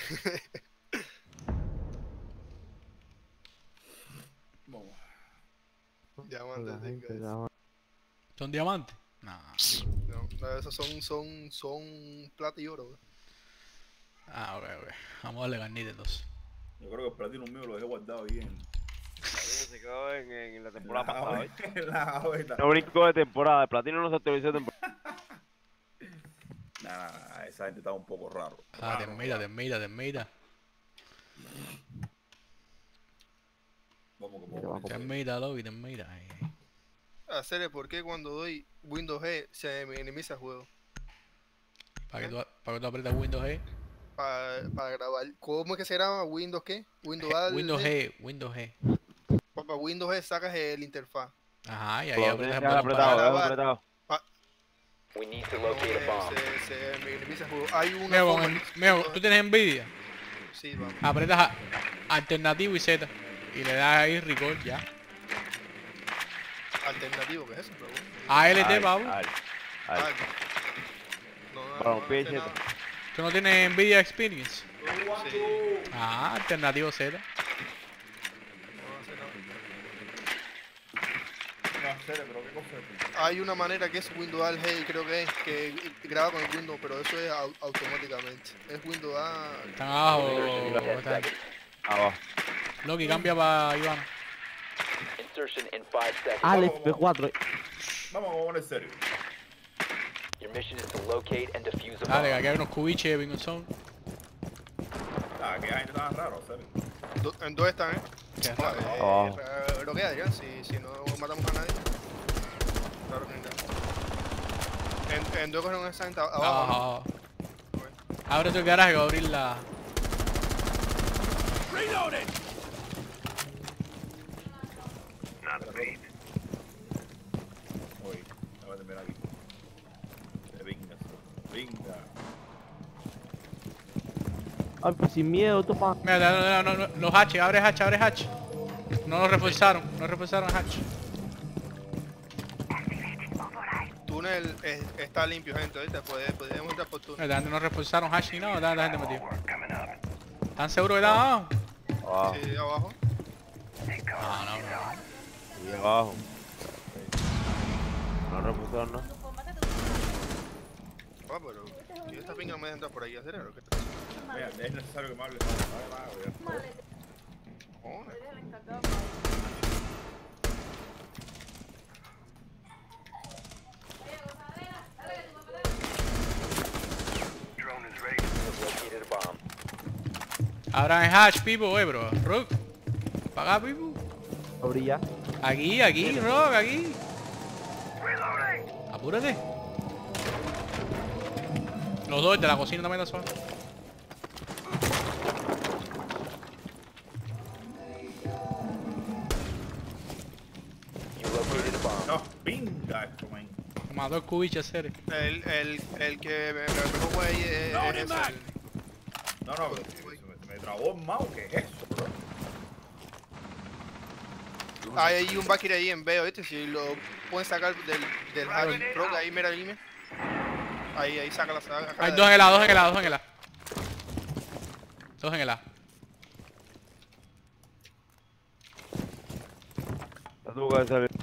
Vamos. Diamantes, ¿Son diamantes? No. no, esos son plata y oro, bro. Ah, ok. Vamos a darle carnita entonces. Yo creo que el platino mío lo dejé guardado ahí en Se quedó en la temporada pasada, ¿eh? en la gaveta. No brinco de temporada, el platino no se actualizó de temporada. Nah, esa gente estaba un poco raro. Ah, raro, te raro. mira. Vamos que podemos Te hacer. mira, Lobby, te mira. Hacer por qué cuando doy Windows G se minimiza el juego. Para que tú aprietas Windows G. Para grabar. ¿Cómo es que se graba? ¿Windows qué? Windows Alt Windows G. G. Para Windows G sacas el interfaz. Ajá, y ahí Lo aprietas tienes el que dejar botón apretado, para... déjalo grabar. apretado. Se minimiza el juego. Hay una Mira, forma mira, tú tienes Nvidia. Sí, vamos. Aprietas alternativo y Z. Y le das ahí record ya. Alternativo, ¿qué es eso? ALT, pavo. Ah, no, Para no un pie hace y nada. ¿Tú no tienes Nvidia Experience? Sí, Ah, alternativo Z. no hace nada. No, serio, pero qué cosa es. Hay una manera que es Windows Alt G, creo que es, que graba con el Windows, pero eso es automáticamente. Es Windows A. Están abajo. Están. Abajo. Loki, cambia para Iván. Alex P4. Vamos a poner serio. Dale, que aquí hay unos cubiches de Bingo Zone. Ah, que gente tan raro, serio. ¿En dónde están, Qué Ah, raro. Abajo. Lo que hay, si no matamos a nadie. Claro que no. En dónde cogieron esa gente abajo. ¿no? Abajo. Abre tu garaje que va a abrir la... Oye, voy a terminar aquí. Venga. Ay, pues sin miedo, topa. Mira, no, los hatches, abre hatch. No lo reforzaron hatch. Túnel está limpio, gente, ¿viste? Podemos entrar por túnel. Mira, no reforzaron hatch ni nada, la gente metida. ¿Están seguros que están abajo? Abajo. Sí, abajo. Y abajo. No repusieron, ¿no? Ah, pero yo esta pinga no me deja entrar por ahí, ¿hacer algo? Mira, es necesario que me hables. Cojones. Abran el hatch, people, bro. Rook. Paga, people. Abrí ya. Aquí, Rook, aquí. Apúrate. Los dos de la cocina también están solos. No, pinga esto, man. Mató el cubiche, serio. El que me pongo ahí es el... No, pero se me trabó el mouse, ¿qué es eso, bro? Hay un Valkyrie ahí en B, ¿viste? Si lo pueden sacar del hatch, Rock, ahí mira el línea. Ahí saca la saga. Hay dos en el A. Dos en el A. La tuvo que salir.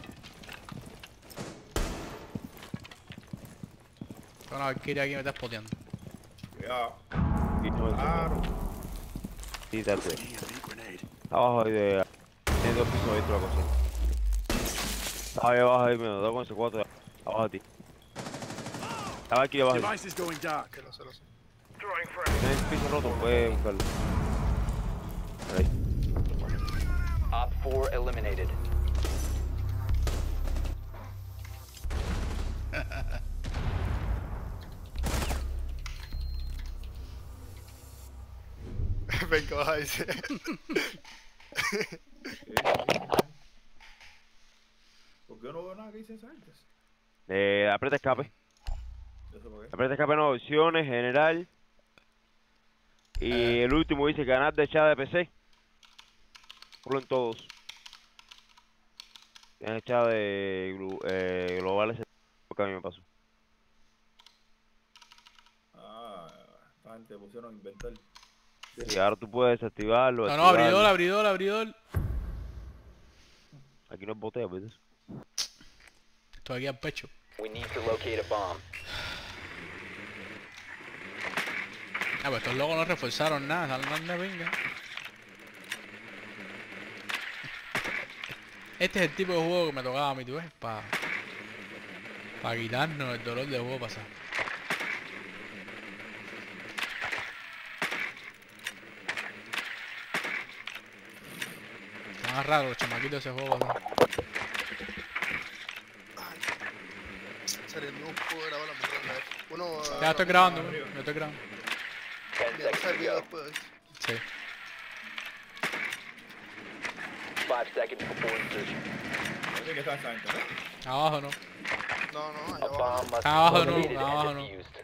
Con una Valkyria aquí me está spoteando. Cuidado. Y no me Claro. Quítate. Abajo ahí de... Tiene dos pisos dentro de la cocina. Ahí abajo ahí, menos. 2 con ese 4 abajo de ti. Estaba aquí abajo. Que lo sé. Tienes el piso roto, puedes buscarlo. Ahí. Op 4 eliminated. Venga, baja ese. ¿Por qué no veo nada que dice esa gente? Aprieta escape. ¿Eso por qué? Aprieta escape, no, opciones, general. Y el último dice ganar de chat de PC. Ponlo en todos. Tienes chat de global ese que a mí me pasó. Ah, esta gente pusieron a inventar. Y ahora tú puedes desactivarlo. No, activarlo. abridor. Aquí no es botella, ¿ves? Estoy aquí al pecho. We need to locate a bomb. Ah, pues estos locos no reforzaron nada, salen de venga. Este es el tipo de juego que me tocaba a mí, tú ves, para quitarnos el dolor del juego pasado. Está más raro los chamaquitos de ese juego, ¿no? Se le dio un poco de grabar la mujer. Uno. Ya estoy grabando, yo estoy grabando. 10 Ya seconds se el to video go. después. Sí. 5 seconds before insertion. Parece que está esa gente, ¿no? Abajo no. No, A allá abajo. bomb must Abajo be no, located abajo and no. defused.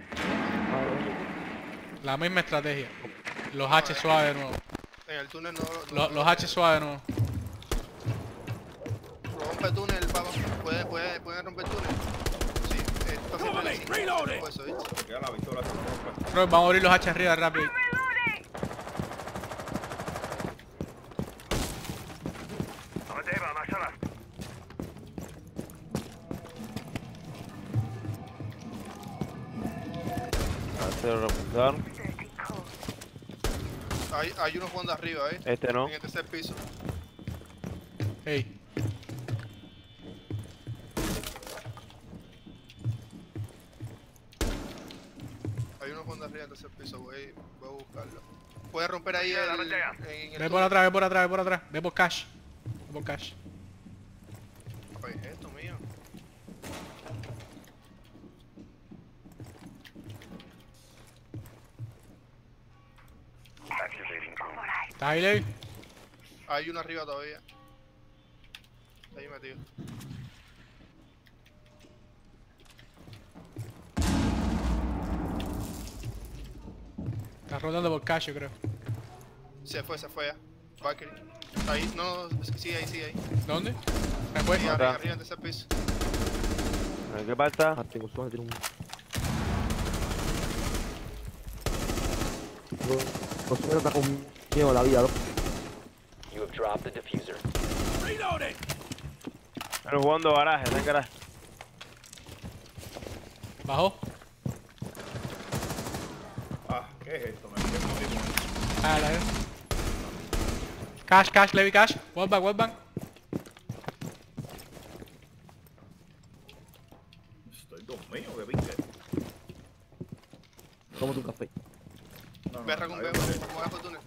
La misma estrategia. Los H suaves de nuevo. En el túnel no. Los H suaves de nuevo. Rompe el túnel, papá. ¿Pueden romper el túnel? Sí, está siempre así. Reloading. Eso, ¿viste? Porque ya la pistola se rompe. Bro, vamos a abrir los H arriba rápido. Se lo repuntaron. Hay uno jugando arriba, ¿eh? Este no. En el tercer piso. Hey. Hay uno jugando arriba en el tercer piso, voy a buscarlo. Puedes romper ahí en el Ve por atrás, ve por atrás, ve por atrás. Ve por cash. Ve por cash. Oye, es esto mío. ¿Estás ahí, Levi? Hay uno arriba todavía. Está ahí metido. Estás rotando por cash, yo creo. Se fue ya. Valkyrie. Ahí, no, sigue ahí. ¿Dónde? ¿Me fue? Sí, Acá. arriba en el tercer piso. ¿En qué parte está? Tengo suave, tiene un... Josué está con miedo a la vida, ¿no? You have dropped the diffuser. Están jugando garaje, está en garaje. ¿Bajó? Ah, ¿qué es esto? Me metí un tipo. Ah, la veo. Cash, Levi, cash. Wallbang. Estoy dormido, que viste. Tómate un café. No, Berra con ahí B, voy. como bajo el túnel.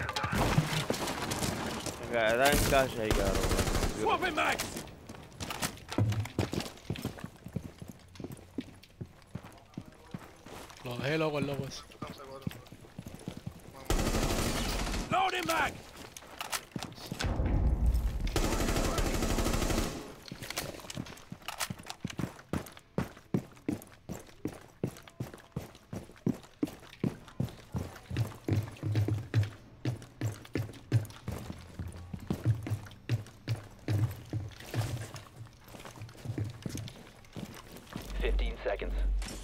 Venga, está en calle ahí, cabrón. Lo dejé loco el loco ese. Vamos a correr. Vamos. Seconds.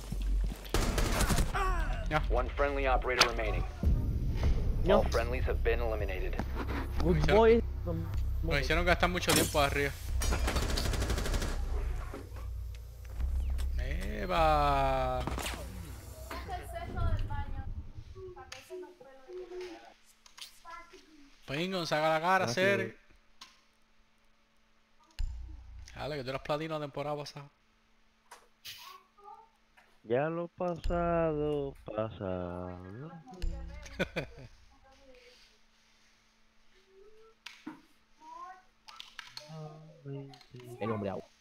Yeah. One friendly operator remaining. All friendlies have been eliminated. Good boy. Nos hicieron gastar mucho tiempo arriba. ¡Eva! Pingon, saca la cara, Seri. Dale, que tú eras platino la temporada pasada. Ya lo pasado, pasado. El hombre agua.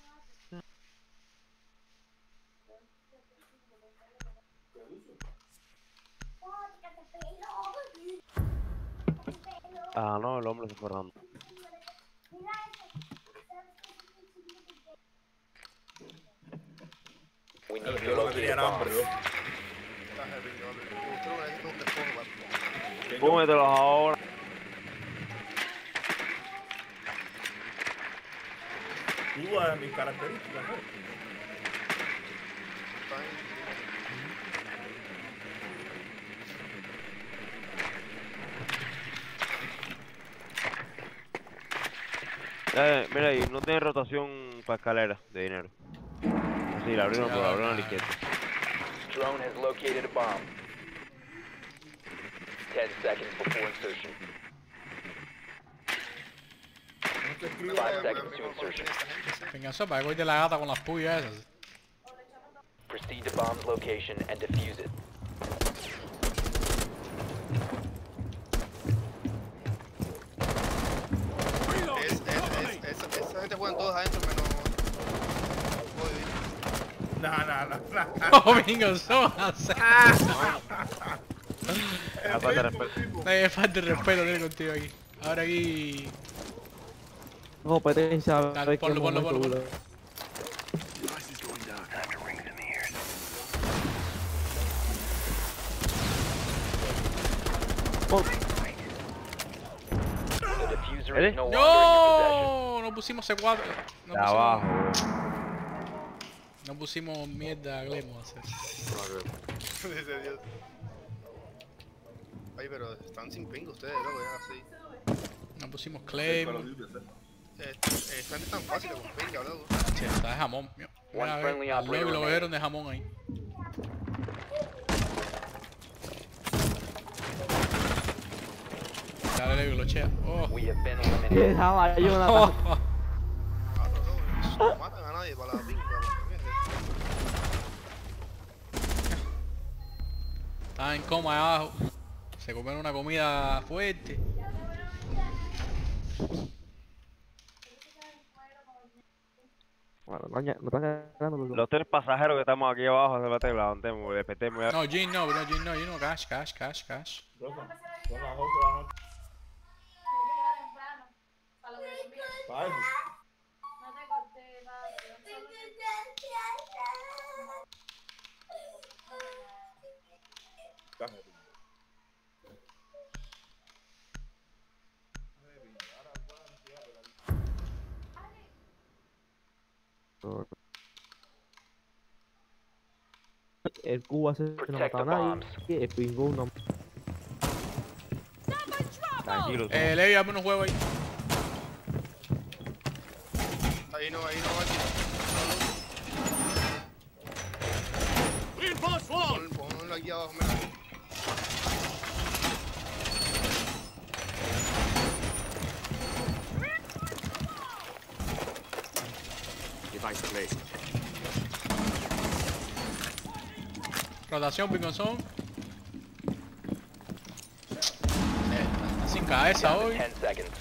Ah, no, el hombre se fue dando. We need to Yo lo que locate tenía a era bomb. hambre, yo. Está heavy, ¿no? Usted lo necesita un despojo, papi. Que yo- Cómetelos ahora. Tú dudas de mis características, ¿no? Está ahí. Mira ahí, no tiene rotación para escalera de dinero. Sí, la abrieron por la abrieron a la izquierda. Drone has located a bomb. 10 seconds before insertion. 5 seconds to insertion. Venga, eso para que voy de la gata con las puyas esas. Proceed to bomb's location and defuse it. Esa gente juegan todos adentro menos... Oh, venga, son así. La falta de respeto. Hay falta de respeto tiene contigo aquí. Ahora aquí. Competencia. Dale, ponlo. The diffuser is no longer in your possession. ¡No! No pusimos C4. No De abajo, No pusimos mierda, Glemos. Dice Dios. Ay, pero están sin ping ustedes, loco, ya así. No pusimos claim. Están tan fáciles con ping, loco. Che, está de jamón. Mira, One a friendly ver, al operator lobby lo remaining. vieron de jamón ahí. Dale, lo chea. Oh. We have been eliminated. Dejaba yo una Oh. No matan a nadie para la pinga, ¿entiendes? Estaba en coma abajo. Se comieron una comida fuerte. Bueno, no están ganando los dos. Los 3 pasajeros que estamos aquí abajo, se bate, levantemos, despetemos ya. No, Jin no, bro, Jin no, cash. Son las 8 de la noche. Para eso. Cállate. El Cuba se no Protect mata a the nadie. bombs. El pingón no. Tranquilo. Levi, dame unos huevos ahí. Ahí no, ponlo aquí abajo, mira. Rotación, pingonzón. Sin cabeza Down to hoy. 10 seconds.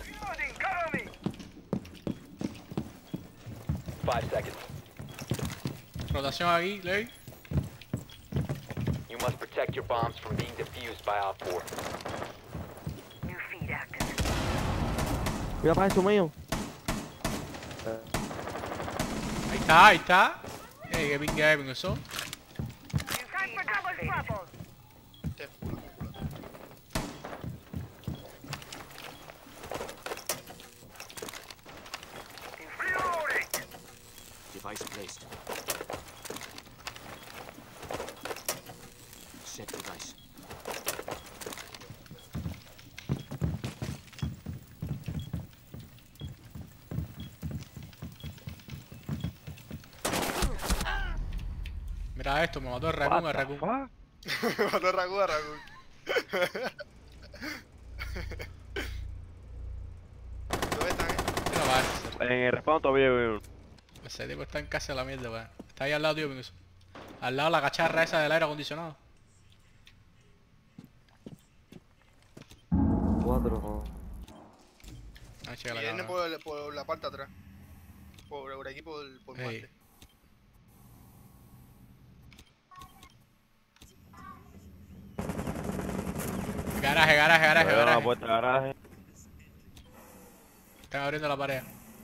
5 seconds. Rotación aquí, Levi. You must protect your bombs from being defused by Op 4. Mira para eso mío. Ahí está. Qué pinga de pingonzón. Te fula. Device placed. Set device. Mira esto, me mató el Raccoon, el Raccoon. Mató a Raccoon. ¿Dónde están, Mira, va. En el respawn todavía hay uno. Ese tipo está en casa de la mierda, weón. Está ahí al lado, tío, pingonzón. Al lado de la cacharra esa del aire acondicionado. 4. Ah, chica, la Viene cámara. por la parte de atrás. Por aquí, por Ey. Marte. Garaje. Abrieron la puerta del garaje. Están abriendo la pared.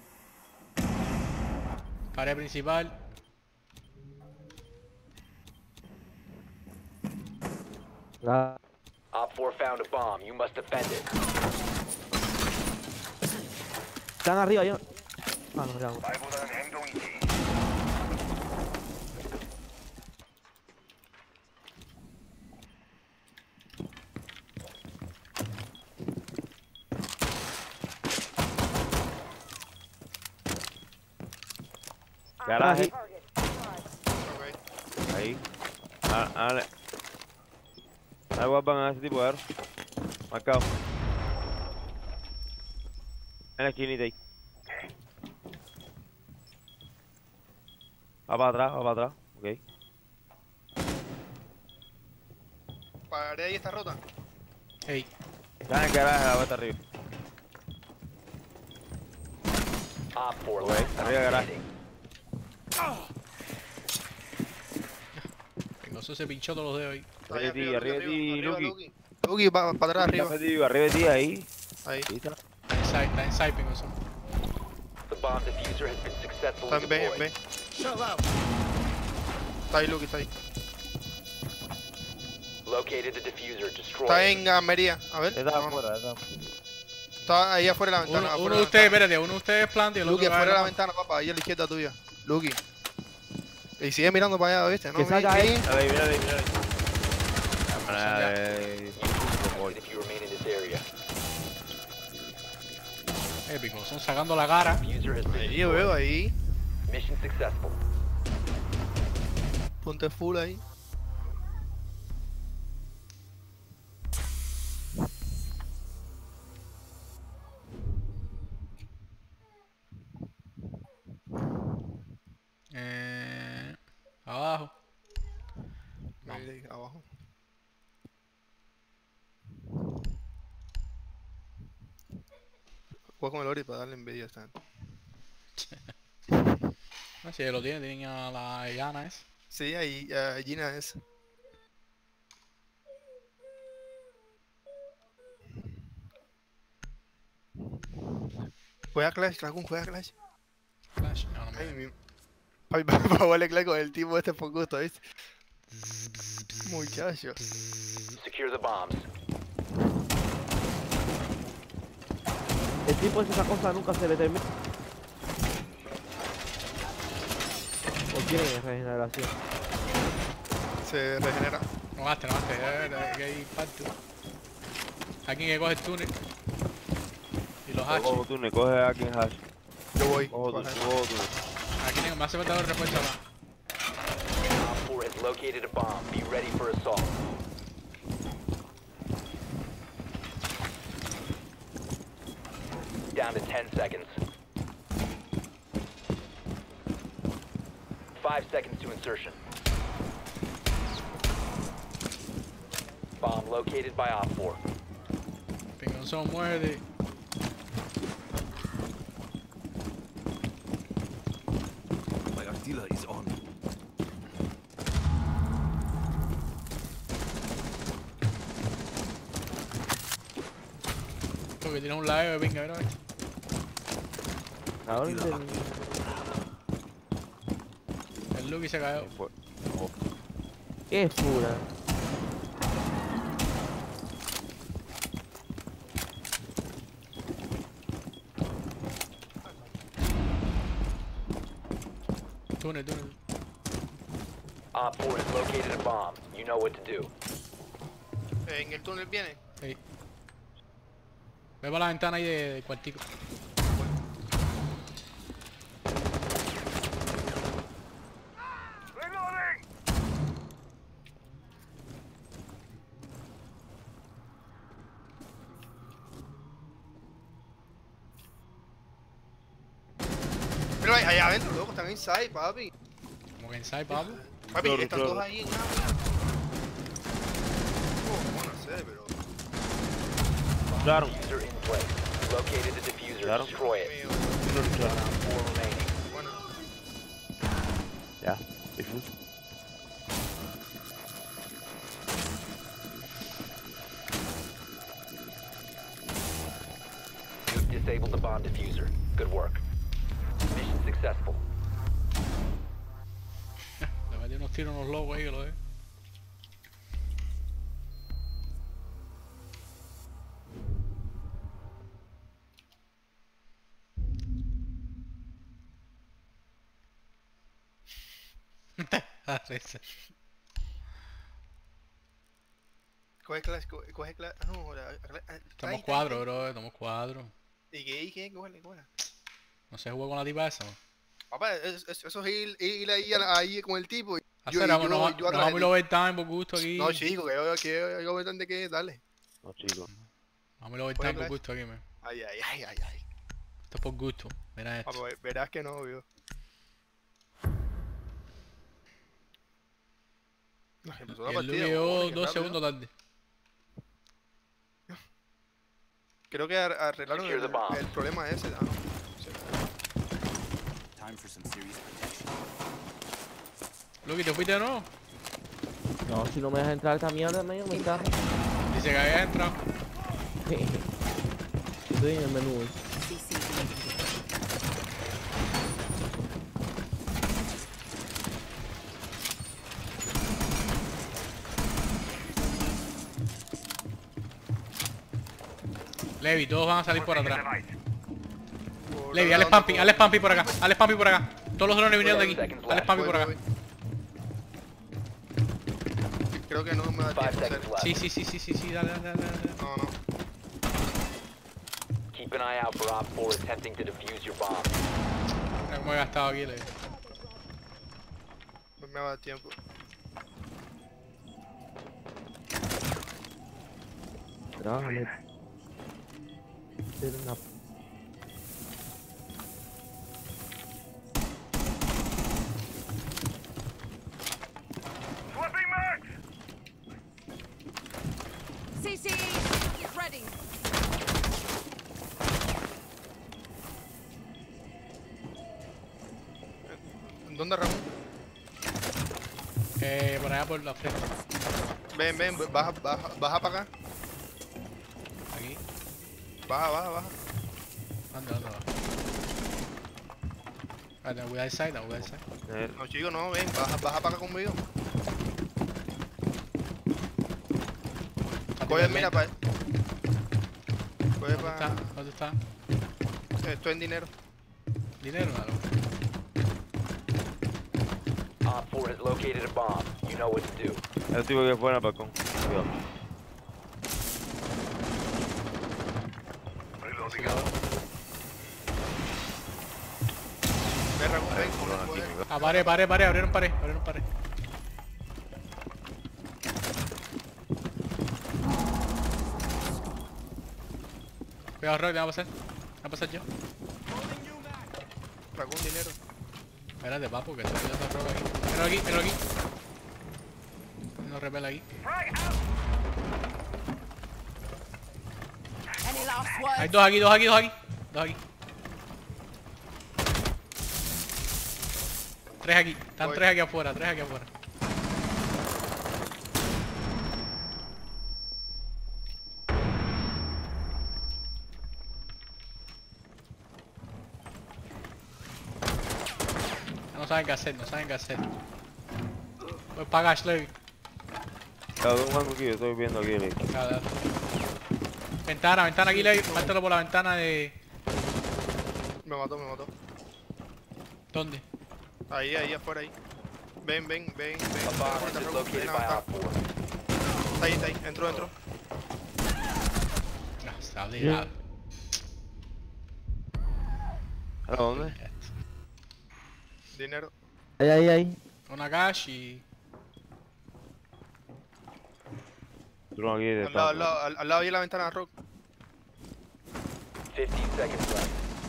Pared principal. Op 4 found a bomb. You must defend it. Están arriba ya. Ah, no, ya. Garaje. Ok. Ahí. Dale. Dale, guapan a ese tipo de aro. Marcado. En la esquinita ahí. Va para atrás. Ok. Pared ahí está rota. Hey, Está en el garaje, la vuelta arriba. Op 4 Ok, last arriba del garaje. Pingoso se pinchó todos los dedos ahí. Ahí Arriba de ti, Luki. Luki. Luki, para atrás, arriba. Arriba de ti, ahí. Ahí. Ahí está. Está inside, Pingoso. The bomb diffuser has been successfully Está en B, en deployed. B. Está ahí, Luki, está ahí. Located the diffuser. Destroy Está it. en Almería. A ver. Está No, no. afuera, Está ahí afuera de la ventana. Uno afuera de la ustedes, ventana. espérate, uno de ustedes planta y el Luki, otro afuera de la cae. ventana, papá. Ahí a la izquierda tuya. Luki. Y sigue mirando para allá, ¿viste? No, Que salga ahí. Mírale. If you remain in this area. Pingoso sacando la cara. Diffuser has been Ahí yo veo ahí. Mission successful. Ponte full ahí. Abajo. Ahí abajo. Juega con el Ori para darle envidia a esta gente. No, si lo tienen a la llana esa. Sí, ahí Gina es. Juega Clash, Dragon, juega Clash. Flash, no, no Ay, me... Papi, para jugarle Clash con el tipo este por gusto, ¿viste? Muchacho. Secure the bombs. El tipo es esa cosa nunca se le termina. ¿O tiene regeneración? Se regenera. No gaste, que hay parte. Alguien que coge el túnel. Y los H. Cojo tú, coge a quien hash. Yo voy. Cojo tú. Aquí tengo, me hace falta el refuerzo acá. Op 4 has located a bomb. Be ready for assault. Down to 10 seconds. 5 seconds to insertion. Bomb located by Op 4. Pingoso muerde. My artillery is on. Esto que tiene un ladeo de pinga, ¿verdad? Ahora El Lucky se cayó. ¿Qué es pura? Túnel. Op 4 has located a bomb. You know what to do. En el túnel viene. Ahí. Ve para la ventana ahí de cuartico. Pero ahí adentro, loco, están inside, papi. Como que inside, papu. Papi, Claro, están claro. todos ahí en agua. No sé, pero. Claro. Diffuser in place. Located the diffuser. Claro. Destroy it. Mío. Round 4 remaining. Bueno, Ya. Difuso. You've disabled the bomb diffuser. Good work. Mission successful. Le metí unos tiros, unos locos ahí que lo ve. Ah, risa. coge Clash, coge Clash. Ah, no, Estamos cuadros, bro, estamos cuadros. ¿Y qué? Cógele. No se jugó con la tipa esa, ¿no? Papá, eso es ir ahí con el tipo. Nos vamos a ir overtime por gusto aquí. No, chico, que hay overtime de qué, dale. No, chico. Vamos a ir overtime por gusto aquí, man. Ay. Esto es por gusto. Mira esto. Papá, verás que no, vio. Empezó la Y el partida, Luke llegó qué 2 rápido. segundos tarde. Creo que arreglaron Secure the bomb. el problema ese. Ah, no. Time for some serious protection. Luke, ¿te fuiste de nuevo? No, si no me dejas entrar esta mierda, me está. Dice que había entrado. Estoy en el menú. Levi, todos van a salir por atrás. Levi, hazle spamping por acá. Hazle spamping por acá. Todos los drones vinieron de aquí. Hazle spamping por acá. Creo que no me da 5 tiempo. seconds left. Sí, dale. No. Keep an eye out for Op 4 attempting to defuse your bomb. Mira cómo he gastado aquí, Levi. No me va a dar tiempo. Déjame hacer una. CC, ready. ¿Dónde, Ramón? Por allá por la frente. Ven, baja para acá. Aquí. Baja. Anda. Vale, voy a side. No, chico, no, ven, baja para acá conmigo. Coge, mira, para. Coge para. ¿Dónde está? Esto es dinero. Dinero, claro. Op 4 has located a bomb. You know what to do. El tipo que fue en el balcón. Cuidado. Ven, Ramón, ven, coge. Abrieron pared. Cuidado, Rock, te va a pasar yo. Sacó un dinero. Espérate, papu, que está tirando Rock aquí. Míralo aquí. No repela aquí. Any last words? Hay dos aquí. Tres aquí. Están Voy. tres aquí afuera. No saben qué hacer. Voy para Gash, Levi. Claro, un mango aquí, yo estoy viendo aquí. Dale. Ventana aquí, Levi. Mátalo por la ventana de... Me mató. ¿Dónde? Ahí afuera, ahí. Ven. A bomb has been located by Op 4. Está ahí. Entró. Está obligado. ¿A dónde? Dinero. Ahí. Una Gash y... Drone aquí de Al lado ahí de la ventana, Rock. 15 seconds left.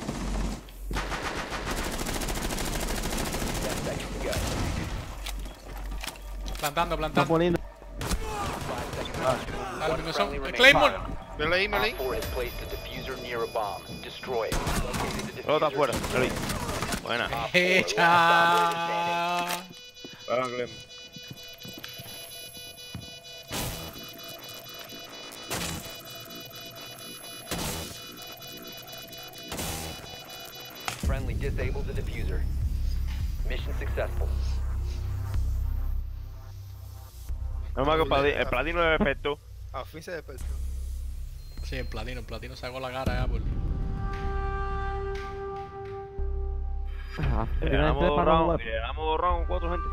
10 seconds to go. Plantando. Está poniendo. 5 seconds left. Dale, One no friendly son... remaining. Claymore. Velo ahí. Op 4 has placed a diffuser near a bomb. Destroy it. Locate the Todo está diffuser. afuera, ahí. Buena. Op 4, Hecha. last operator standing. Hagan Clem. Friendly disabled the diffuser. Mission successful. No más que el platino de efecto. A fin se despertó. Sí, el platino sacó la cara ya por... Le damos dos rounds, 4 gente.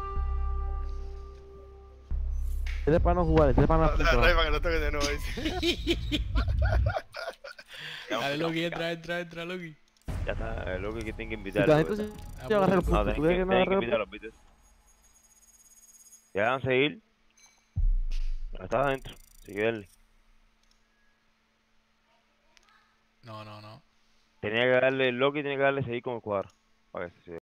Este es para no jugar, este es para no Dale, jugar. para que no toque de nuevo. Dice. Dale, Loki, entra, Loki. Ya está, lo que tienen que Si invitarlo. la gente se agarra el No, punto, tienen ¿tú que, crees que me tienen que agarra el invitarlo, ¿viste? Ya van a seguir. Está adentro. Sigue darle. No. Tenía que darle el Loki, tiene que darle seguir con el cuadro. Para que se